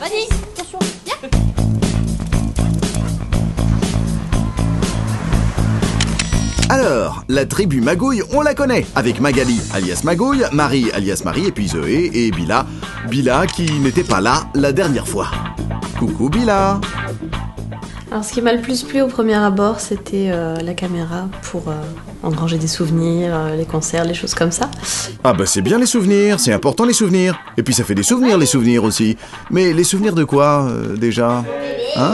Vas-y, attention, viens. Alors, la tribu Magouille, on la connaît, avec Magali, alias Magouille, Marie, alias Marie, et puis Zoé, et Bila. Bila qui n'était pas là la dernière fois. Coucou Bila. Alors ce qui m'a le plus plu au premier abord, c'était la caméra pour engranger des souvenirs, les concerts, les choses comme ça. Ah bah c'est bien les souvenirs, c'est important les souvenirs. Et puis ça fait des souvenirs les souvenirs aussi. Mais les souvenirs de quoi, déjà? Hein?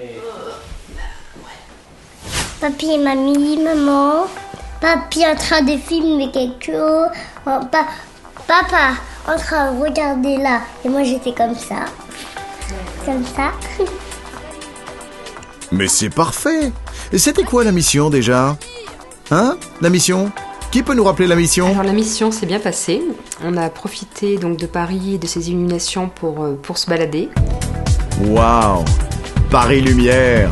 Papy et mamie, maman. Papy en train de filmer quelque chose. Papa en train de regarder là. Et moi j'étais comme ça. Comme ça. Mais c'est parfait. Et c'était quoi la mission déjà? Hein? La mission? Qui peut nous rappeler la mission? Alors la mission s'est bien passée. On a profité donc de Paris et de ses illuminations pour se balader. Waouh! Paris Lumière!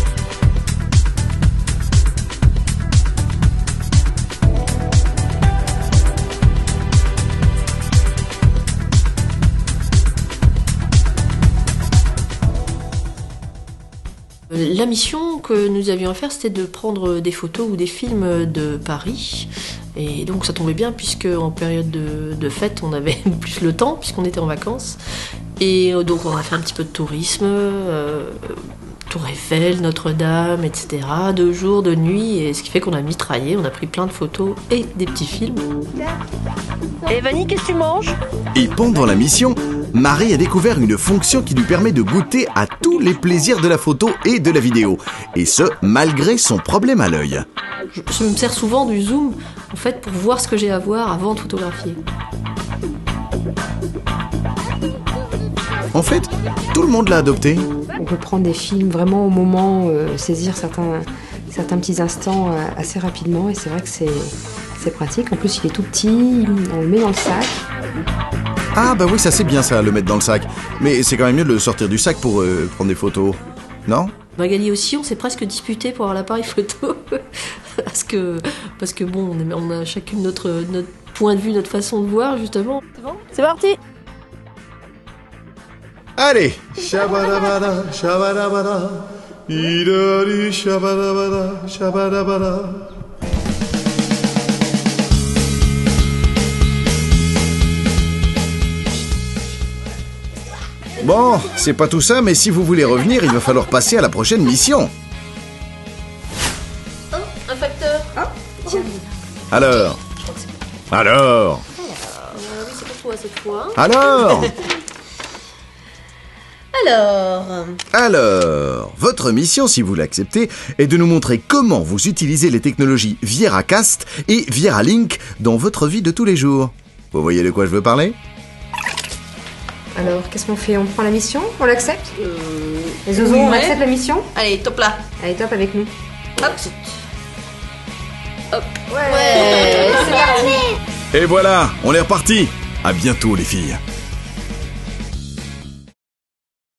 La mission que nous avions à faire, c'était de prendre des photos ou des films de Paris. Et donc ça tombait bien puisque en période de fête, on avait plus le temps puisqu'on était en vacances. Et donc on a fait un petit peu de tourisme, Tour Eiffel, Notre-Dame, etc. 2 jours, 2 nuits, et ce qui fait qu'on a mitraillé, on a pris plein de photos et des petits films. Et Vanny, qu'est-ce que tu manges? Et pendant la mission, Marie a découvert une fonction qui lui permet de goûter à tous les plaisirs de la photo et de la vidéo. Et ce, malgré son problème à l'œil. Je me sers souvent du zoom, en fait, pour voir ce que j'ai à voir avant de photographier. En fait, tout le monde l'a adopté. On peut prendre des films vraiment au moment, saisir certains petits instants assez rapidement, et c'est vrai que c'est pratique. En plus, il est tout petit, on le met dans le sac. Ah bah oui, ça c'est bien ça, le mettre dans le sac. Mais c'est quand même mieux de le sortir du sac pour prendre des photos. Non? Magali aussi, on s'est presque disputé pour avoir l'appareil photo. parce que bon, on a chacune notre point de vue, notre façon de voir, justement. C'est bon? C'est parti. Allez! Shabadabada, shabadabada, idari, shabadabada, shabadabada. Bon, c'est pas tout ça, mais si vous voulez revenir, il va falloir passer à la prochaine mission. Oh, un facteur. Ah, tiens. Alors? Alors? Oui, c'est pour toi cette fois. Alors? Alors, votre mission, si vous l'acceptez, est de nous montrer comment vous utilisez les technologies VieraCast et VieraLink dans votre vie de tous les jours. Vous voyez de quoi je veux parler? Alors, qu'est-ce qu'on fait? On prend la mission? On l'accepte? Les Zozo, on accepte la mission? Allez, top là. Allez, top avec nous. Hop. Hop. Ouais, c'est parti. Et voilà, on est reparti. À bientôt les filles.